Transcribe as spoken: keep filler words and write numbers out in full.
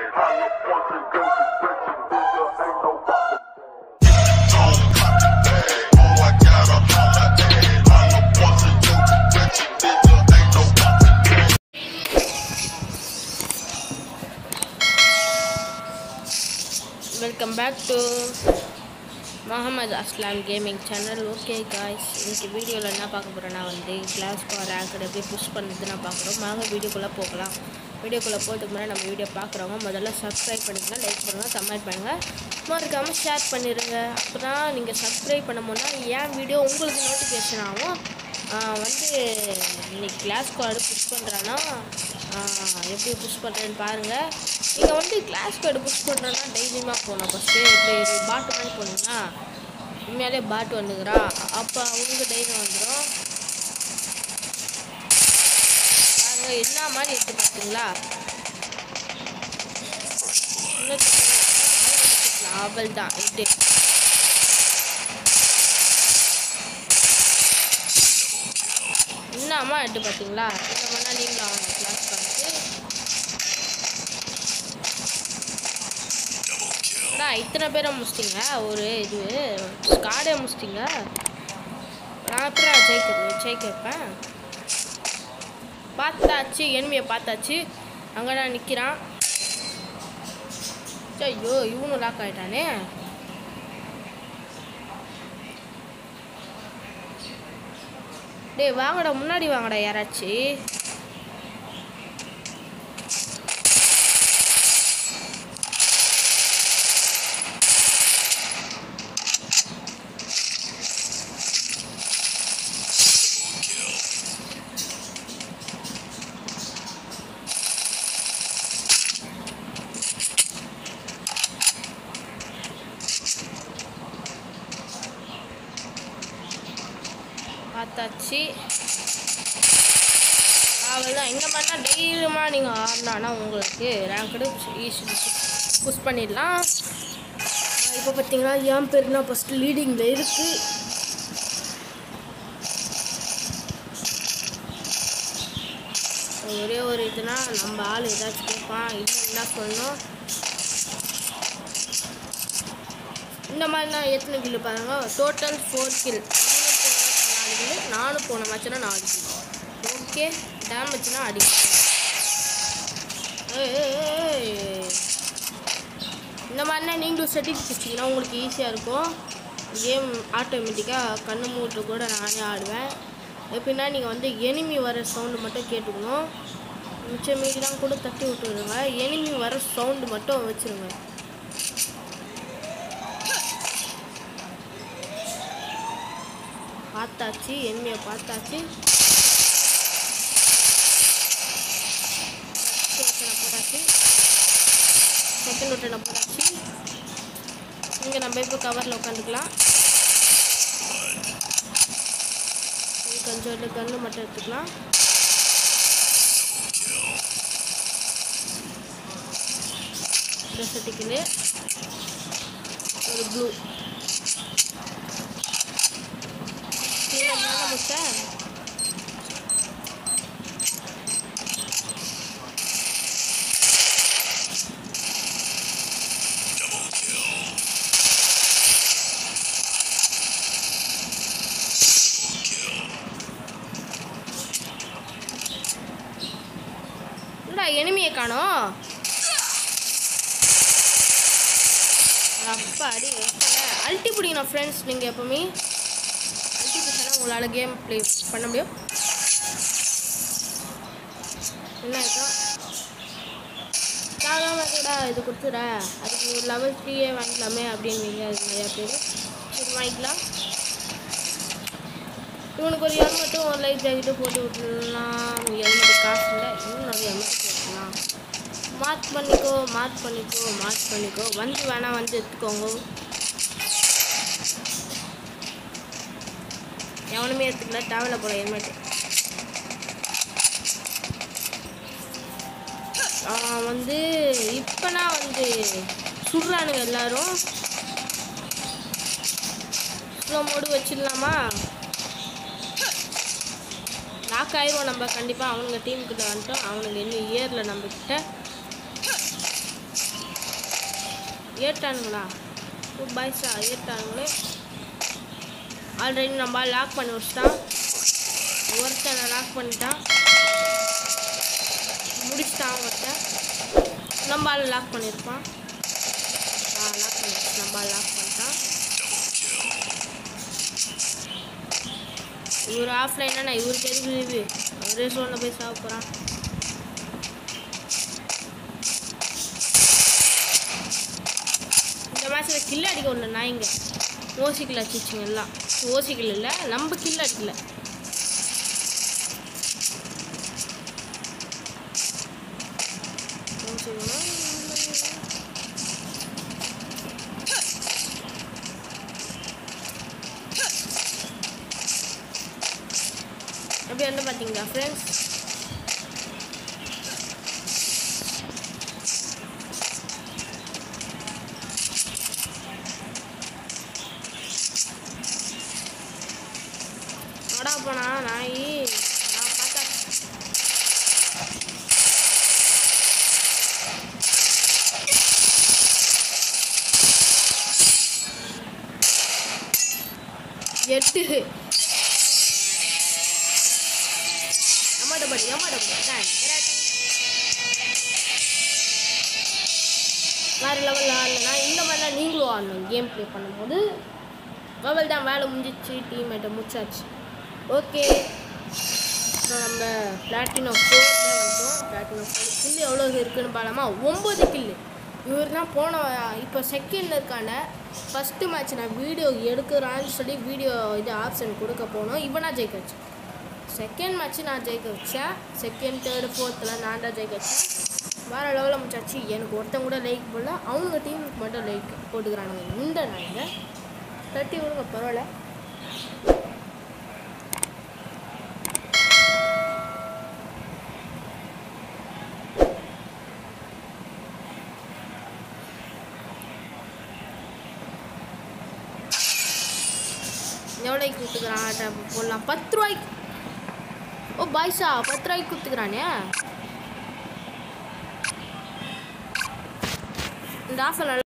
Welcome back to Muhammad Aslam Gaming Channel. Okay guys, இந்த வீடியோல என்ன பார்க்க போறேன்னா வந்து கிளாஸ் ஸ்குவாட் ரேங்க் எப்படி புஷ் பண்ணுதுன்னு பார்க்குறோம். வாங்க வீடியோக்குள்ள போகலாம். வீடியோக்குள்ள போறதுக்கு முன்னாடி நம்ம வீடியோ பார்க்குறவங்க முதல்ல சப்ஸ்கிரைப் பண்ணிக்கங்க, லைக் பண்ணுங்க, கமெண்ட் பண்ணுங்க, மறக்காம ஷேர் பண்ணிடுங்க. அப்பதான் நீங்க சப்ஸ்கிரைப் பண்ணும்போது என் வீடியோ உங்களுக்கு நோட்டிஃபிகேஷன் ஆகும். வந்து இன்னைக்கு கிளாஸ் ஸ்குவாட் புஷ் பண்ணுறான்னா எப்படி புஷ் பண்ணுறேன்னு பாருங்கள். நீங்கள் வந்து கிளாஸ் ஸ்குவாட் புஷ் பண்ணுறோன்னா தைரியமாக போகணும். ஃபஸ்ட்டு இப்படி பாட்டு மாதிரி போனீங்கன்னா உண்மையாலே பாட்டு வந்துக்கிறா, அப்போ அவங்க தைரியம் வந்துடும். பாருங்கள் என்ன மாதிரி எடுத்து பார்த்தீங்களா, அவள் தான் இது என்னம்மா எடுத்து பார்த்தீங்களா. இந்த மாதிரினா நீங்களும் அவங்க கிளாஸ் பார்த்து இத்தனை பேரை முடிச்சிட்டிங்க, ஒரு இது ஸ்காடே முடிச்சிட்டிங்க. நான் எப்படி ஜெயிக்கிறது ஜெயிக்க வைப்பேன். பார்த்தாச்சு, எனிமையை பார்த்தாச்சு. அங்கே நான் நிற்கிறான். ஐயோ இவனும் லாக் ஆகிட்டானே. டேய் வாங்கடா, முன்னாடி வாங்கடா யாராச்சு. பார்த்தாச்சு அவ்வளோதான். இந்த மாதிரினா தைரியமாக நீங்கள் ஆடினானா உங்களுக்கு ரேங்க்டு ஈஸி புஷ் பண்ணிடலாம். இப்போ பார்த்தீங்கன்னா என் பேருனா ஃபஸ்ட்டு லீடிங்கில் இருக்குது. ஒரே ஒரு இதுனா நம்ம ஆள் ஏதாச்சும் கேட்பான், இல்லை என்ன சொல்லணும். இந்த மாதிரினா எத்தனை கிலோ பாருங்க, டோட்டல் ஃபோர் கில். நானும் போன மேட்ச்னா நாலு கிலோ. ஓகே டேமேஜ்னா அடிக்கும். இந்த மாதிரினா நீங்களும் செட்டிங்ஸ் வச்சிங்கன்னா உங்களுக்கு ஈஸியாக இருக்கும். கேம் ஆட்டோமேட்டிக்காக கண்ணு மூட்டு கூட நானே ஆடுவேன். எப்படின்னா நீங்கள் வந்து எனிமி வர சவுண்டு மட்டும் கேட்டுக்கணும். மிச்சம் மீதிலாம் கூட தட்டி விட்டுருங்க. எனிமி வர சவுண்டு மட்டும் வச்சுருங்க. பார்த்தாச்சு, எனிமையை பார்த்தாச்சு. போட்டாச்சு, செகண்ட் ஒட்டனை போட்டாச்சு. இங்கே நம்ம இப்போ கவரில் உட்காந்துக்கலாம். கொஞ்சம் கன்று மட்டும் எடுத்துக்கலாம். ட்ரெஸ் அடிக்கல ஒரு ப்ளூ முட்டை. என்னடா எனிமியை காணோம். அப்பா அடி அல்ட்டி பிடிக்கணும் ஃப்ரெண்ட்ஸ். நீங்கள் எப்பவுமே உங்களால் கேம் ப்ளே பண்ண முடியும். என்ன இருக்கும் தாராளமாகடா இது கொடுத்துட, அதுக்கு ஒரு லெவல் த்ரீயே வாங்கிக்கலாமே அப்படின்னு அது நிறையா பேர் சரி வாங்கிக்கலாம். இவனுக்கு ஒரு ஹெல்மெட்டும் ஒரு லைட் ஜாக்கெட்டும் போட்டு விட்டுலாம். ஹெல்மெட்டு காசு இல்லை, இன்னும் நிறைய ஹெல்மெட் போட்டுக்கலாம். மார்க் பண்ணிக்கோ மார்க் பண்ணிக்கோ மார்க் பண்ணிக்கோ வந்து வேணால் வந்து எடுத்துக்கோங்க. எவனுமே எடுத்துக்கல, தேவையில்ல போல ஹெல்மெட்டு. வந்து இப்போனா வந்து சுடுறானுங்க எல்லாரும். Slow mode வச்சிடலாமா? லாக் ஆயிடுவோம் நம்ம கண்டிப்பாக. அவனுங்க டீமுக்கிட்ட வந்துட்டோம். அவனுங்க இன்னும் இயரில் நம்மக்கிட்ட ஏட்டானுங்களா ஓ பாய்ஸா ஏட்டானுங்களே ஆல்ரெடி நம்ம லாக் பண்ணி வச்சிட்டான் ஒருத்தனை லாக் பண்ணிட்டான் முடிச்சிட்டான் ஒருத்தன் நம்ம ஆள் லாக் பண்ணியிருப்பான் ஆ லாக் பண்ணிடுச்சு நம்ம ஆள் லாக் பண்ணிட்டான் இவர் ஆஃப்லைனா இவருக்கு எதுக்கு லீவு அவரே சோனில் போய் சாப்பிட போகிறான் இந்த மேட்ச்சில் கில் அடிக்க ஒன்று நாய்ங்க ஓசிக்கில் அடிச்சிச்சுங்க எல்லாம் ஓசிக்கில் இல்லை நம்ம கில் அடிக்கல அப்படி வந்து பார்த்தீங்களா ஃப்ரெண்ட்ஸ் அடா போனா நாய் நான் பார்த்தா எட்டு அம்மாட்ட படி அம்மாட்ட படி வேறு லெவலில் ஆடலைன்னா இந்த மாதிரிலாம் நீங்களும் ஆடணும் கேம் ப்ளே பண்ணும்போது லெவல் தான் வேலை முடிஞ்சிச்சு டீம்மேட்டை முடிச்சாச்சு ஓகே ஸோ நம்ம பிளாட்டினோ ஃபோரில் வந்துட்டோம் பிளாட்டினோ ஃபோர் கில்லு எவ்வளோ இருக்குதுன்னு பார்க்கலாமா ஒம்பது கில்லு இவர் தான் போன இப்போ செகண்டில் இருக்கான ஃபஸ்ட்டு மேட்ச் நான் வீடியோ எடுக்கிறான்னு சொல்லி வீடியோ இது ஆப்ஷன் கொடுக்க போனோம் இப்போ நான் ஜெயிக்க வச்சேன் செகண்ட் மேட்ச்சு நான் ஜெயிக்க வச்சேன் செகண்ட் தேர்டு ஃபோர்த்தில் நான் தான் ஜெயிக்க வச்சேன் வேறு லெவலில் முடிச்சாச்சு எனக்கு ஒருத்தன் கூட லைக் போடல அவனுங்க டீமுக்கு மட்டும் லைக் போட்டுக்கிறானுங்க இந்த நாங்கள் தட்டி விடுங்க பரவாயில்ல எவ்வளோக்கு கொடுத்துக்கிறான் போடலாம் பத்து ரூபாய்க்கு ஓ பாய்ஸா பத்து ரூபாய்க்கு கொடுத்துக்கிறானே இந்த ஆஃபர்